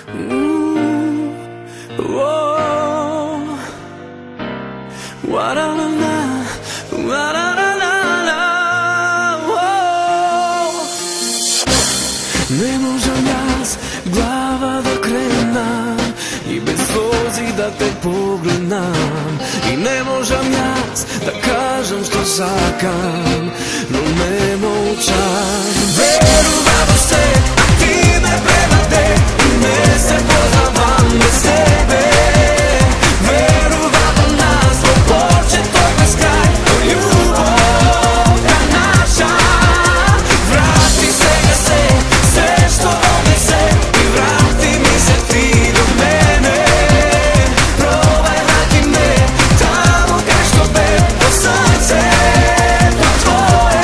Не можам аз глава да крена и без слози да те погледнам. И не можам аз да кажам што сакам, но не молчам. Верувам се, а ти ме предаде и не се познавам без тебе. Верувам в нас, во почето без крај, љубовта наша. Врати сега се, се што однесе и врати ми се ти до мене. Пробај врати ме таму кај што бе, во срцето твое.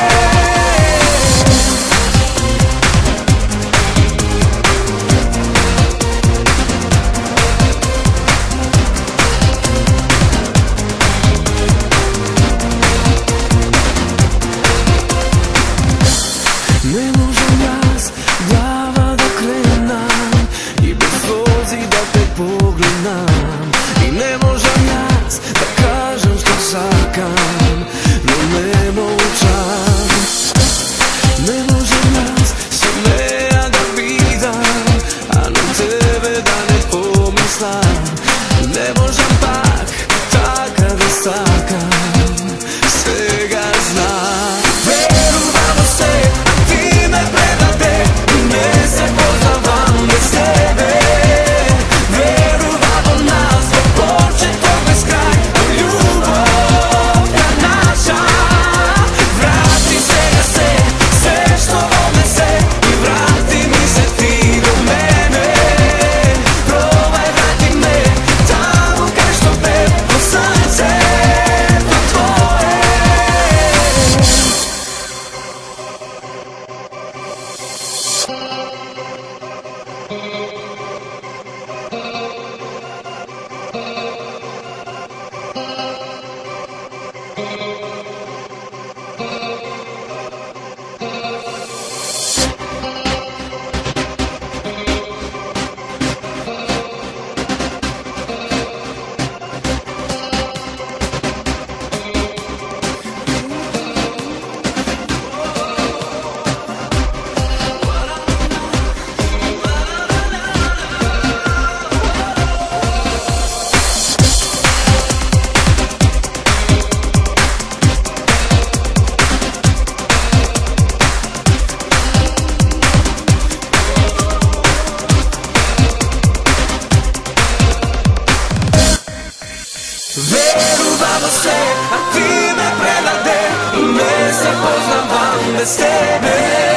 Не можам аз глава да кренам и без слози да те погледнам. И не можам аз да кажам што сакам, но не молчам. Не можам аз со неа да видам, а на тебе да не помислам. Не можам пак така да сакам, сега знам. Верувам во се, а ти ме предаде и не се познавам без тебе. Верувам во нас, во почето без крај, љубовта наша. Врати сега се, се што однесе и врати ми се ти до мене. Пробај врати ме таму кај што бе, во срцето твое. Верувам во се, а ти ме предаде и не се познавам без тебе.